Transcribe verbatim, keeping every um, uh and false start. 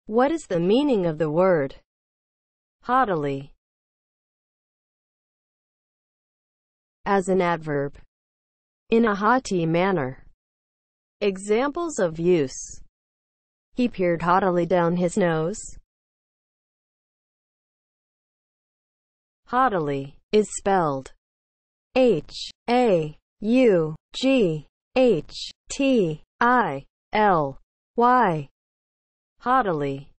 What is the meaning of the word haughtily? As an adverb. In a haughty manner. Examples of use. He peered haughtily down his nose. Haughtily is spelled H A U G H T I L Y. Haughtily.